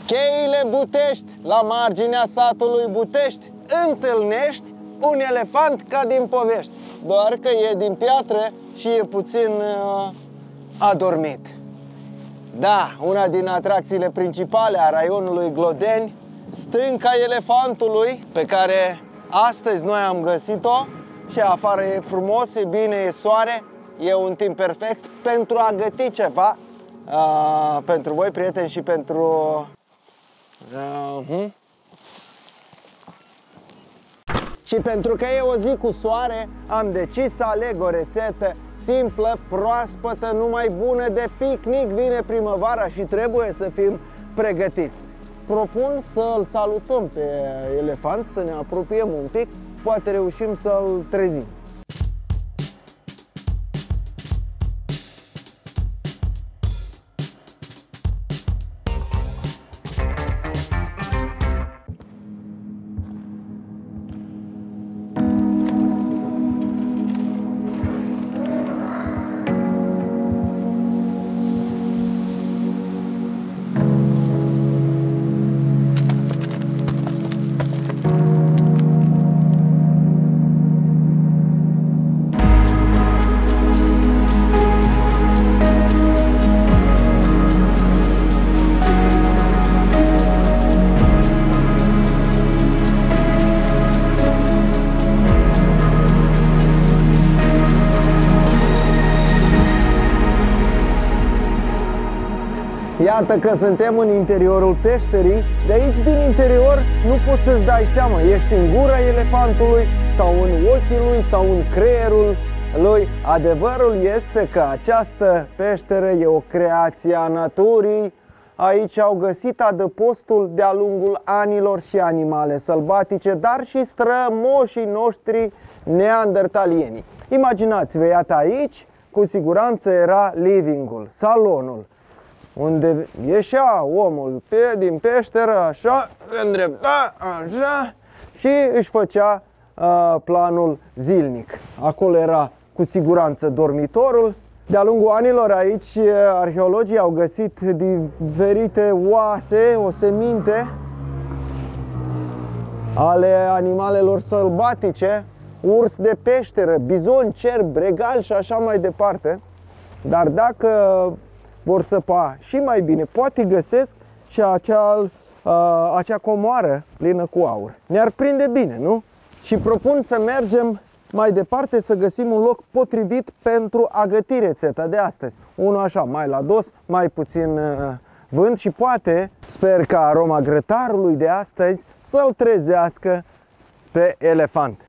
Cheile Butești, la marginea satului Butești, întâlnești un elefant ca din povești, doar că e din piatră și e puțin adormit. Da, una din atracțiile principale a raionului Glodeni, stânca elefantului, pe care astăzi noi am găsit-o. Și afară e frumos, e bine, e soare, e un timp perfect pentru a găti ceva pentru voi, prieteni, și pentru... Și pentru că e o zi cu soare, am decis să aleg o rețetă simplă, proaspătă, numai bună de picnic. Vine primăvara și trebuie să fim pregătiți. Propun să-l salutăm pe elefant, să ne apropiem un pic, poate reușim să-l trezim. Iată că suntem în interiorul peșterii. De aici, din interior, nu poți să-ți dai seama. Ești în gura elefantului sau în ochii lui sau în creierul lui. Adevărul este că această peșteră e o creație a naturii. Aici au găsit adăpostul de-a lungul anilor și animale sălbatice, dar și strămoșii noștri neandertalieni. Imaginați-vă, iată aici, cu siguranță era living-ul, salonul, unde ieșea omul din peșteră, așa, îndrepta, așa, și își făcea planul zilnic. Acolo era cu siguranță dormitorul. De-a lungul anilor aici arheologii au găsit diferite oase, oseminte ale animalelor sălbatice, urs de peșteră, bizon, cerb, bregal și așa mai departe. Dar dacă vor săpa și mai bine, poate găsesc și acea comoară plină cu aur. Ne-ar prinde bine, nu? Și propun să mergem mai departe, să găsim un loc potrivit pentru a găti rețeta de astăzi. Unul așa, mai la dos, mai puțin vânt și poate, sper că aroma grătarului de astăzi să-l trezească pe elefant.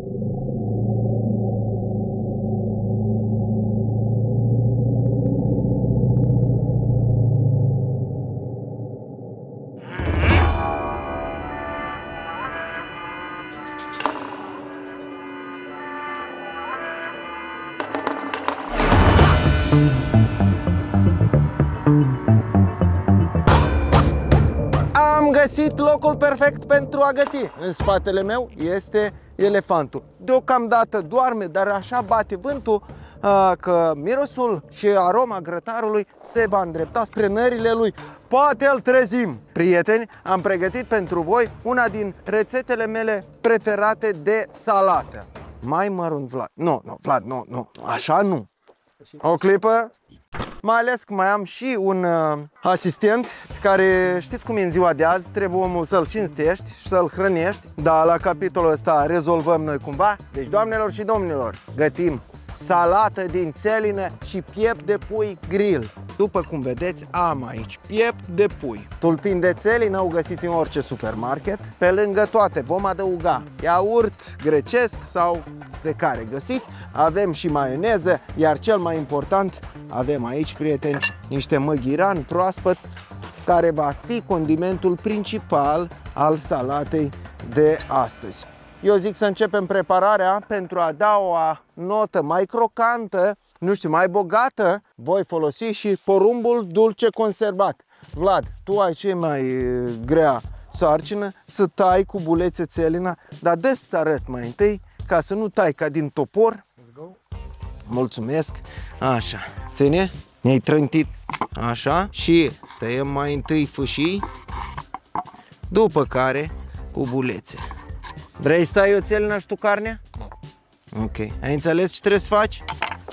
Am găsit locul perfect pentru a găti. În spatele meu este elefantul. Deocamdată doarme, dar așa bate vântul că mirosul și aroma grătarului se va îndrepta spre nările lui. Poate îl trezim. Prieteni, am pregătit pentru voi una din rețetele mele preferate de salată. Mai mărunt, Vlad. Nu, Vlad, nu. Așa nu. O clipă. Mai ales că mai am și un asistent care, știți cum e în ziua de azi, trebuie omul să-l cinstești și să-l hrănești. Dar la capitolul ăsta rezolvăm noi cumva. Deci, doamnelor și domnilor, gătim salată din țelină și piept de pui grill. După cum vedeți, am aici piept de pui. Tulpini de țelină o găsiți în orice supermarket. Pe lângă toate vom adăuga iaurt grecesc sau pe care găsiți. Avem și maioneză, iar cel mai important, avem aici, prieteni, niște măghiran proaspăt, care va fi condimentul principal al salatei de astăzi. Eu zic să începem prepararea. Pentru a da o notă mai crocantă, nu știu, mai bogată, voi folosi și porumbul dulce conservat. Vlad, tu ai cea mai grea sarcină să tai cu bulețe țelina, dar dă să arăt mai întâi, ca să nu tai ca din topor. Mulțumesc. Așa, ține, ne-ai trântit așa și tăiem mai întâi fâșii. după care cubulețe. Vrei să tai oțelina și tu carnea? Ok, ai înțeles ce trebuie să faci?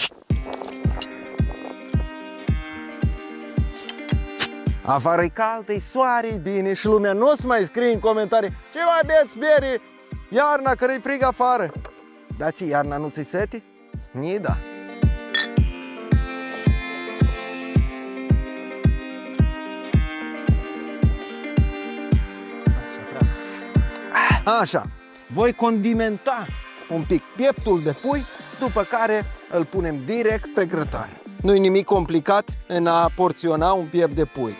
Afară-i cald, e soare, bine și lumea nu o să mai scrie în comentarii: ce mai beți bere? Iarna, că-i frig afară. Dar ce, iarna nu ți-i sete? Ni da. Așa, voi condimenta un pic pieptul de pui, după care îl punem direct pe grătar. Nu-i nimic complicat în a porționa un piept de pui.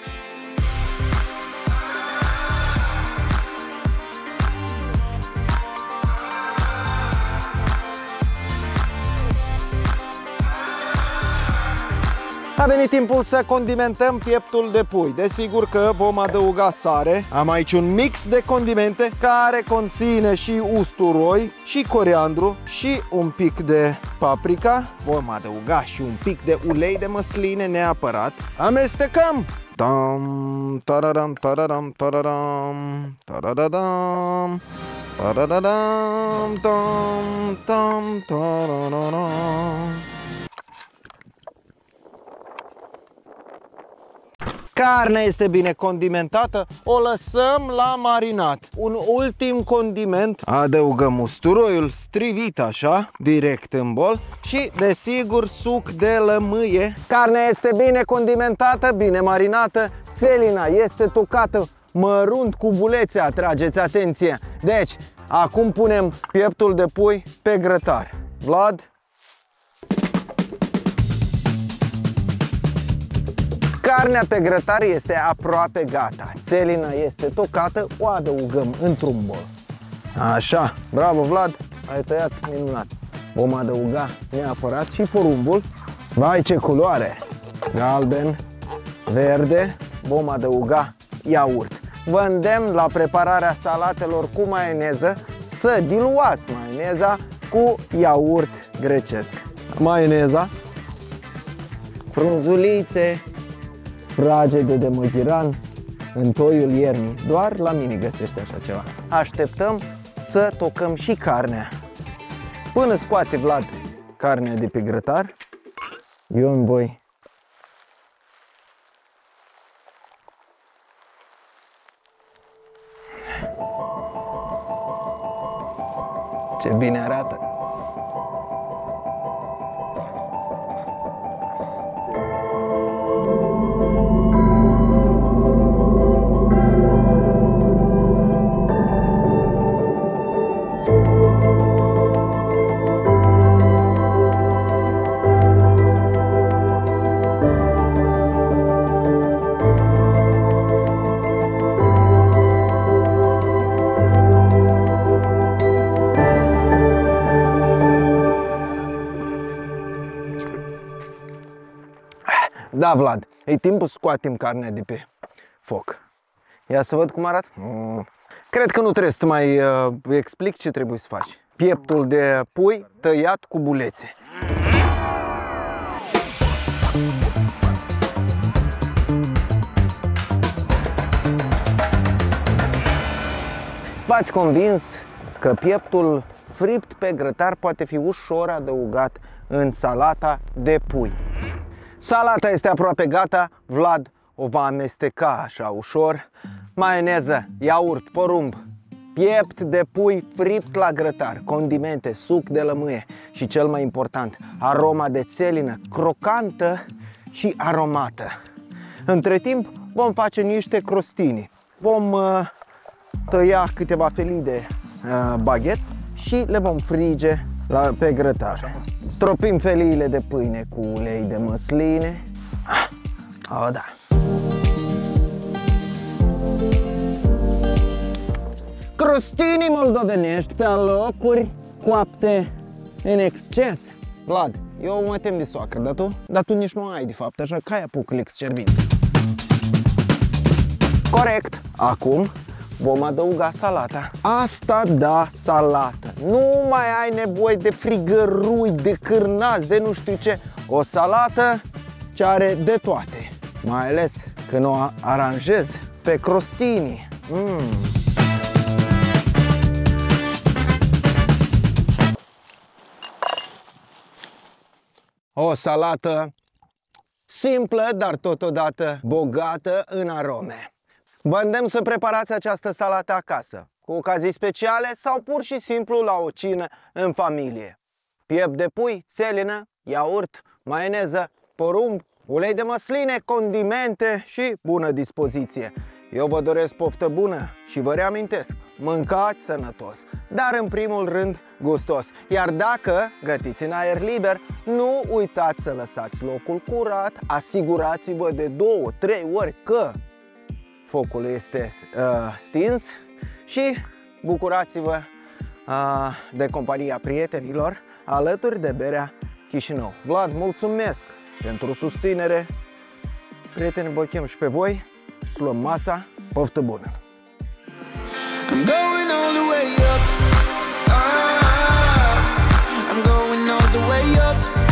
A venit timpul să condimentăm pieptul de pui. Desigur că vom adăuga sare. Am aici un mix de condimente care conține și usturoi, și coriandru, și un pic de paprika. Vom adăuga și un pic de ulei de măsline neapărat. Amestecăm! Tam, tararam, tararam, tararam, taradadam, taradadam, tam, tam, tararam. Carnea este bine condimentată, o lăsăm la marinat. Un ultim condiment, adăugăm usturoiul strivit așa, direct în bol și desigur suc de lămâie. Carnea este bine condimentată, bine marinată, țelina este tocată mărunt cu bulețe, atrageți atenție. Deci, acum punem pieptul de pui pe grătar. Vlad? Carnea pe grătar este aproape gata. Țelina este tocată, o adăugăm într-un bol. Așa, bravo Vlad, ai tăiat minunat. Vom adăuga neapărat și porumbul. Vai, ce culoare! Galben, verde, vom adăuga iaurt. Vă îndemn la prepararea salatelor cu maioneză să diluați maioneza cu iaurt grecesc. Maioneza, frunzulițe, fragede de măghiran în toiul iernii. Doar la mine găsește așa ceva. Așteptăm să tocăm și carnea. Până scoate Vlad carnea de pe grătar, eu îmi voi ce bine arată! Da, Vlad, e timpul să scoatem carnea de pe foc. Ia să văd cum arată. Cred că nu trebuie să mai explic ce trebuie să faci. Pieptul de pui tăiat cu bulețe. V-ați convins că pieptul fript pe grătar poate fi ușor adăugat în salata de pui. Salata este aproape gata, Vlad o va amesteca așa ușor. Maioneză, iaurt, porumb, piept de pui fript la grătar, condimente, suc de lămâie și cel mai important, aroma de țelină crocantă și aromată. Între timp vom face niște crostini. Vom tăia câteva felii de baghet și le vom frige pe grătar. Stropim feliile de pâine cu ulei de măsline. Da. Crostinii moldovenești pe alocuri coapte în exces. Vlad, eu mă tem de soacră, dar tu nici nu ai de fapt, așa că ai apucă excervin. Corect. Acum vom adăuga salata. Asta da, salată. Nu mai ai nevoie de frigărui, de cârnați, de nu știu ce. O salată ce are de toate. Mai ales când o aranjez pe crostini. O salată simplă, dar totodată bogată în arome. Vă îndemn să preparați această salată acasă, cu ocazii speciale sau pur și simplu la o cină în familie. Piept de pui, țelină, iaurt, maioneză, porumb, ulei de măsline, condimente și bună dispoziție. Eu vă doresc poftă bună și vă reamintesc, mâncați sănătos, dar în primul rând gustos. Iar dacă gătiți în aer liber, nu uitați să lăsați locul curat, asigurați-vă de 2-3 ori că focul este stins și bucurați-vă de compania prietenilor alături de berea Chișinău. Vlad, mulțumesc pentru susținere. Prieteni, vă chem și pe voi. Să luăm masa, poftă bună! I'm going all the way up. I'm going all the way up.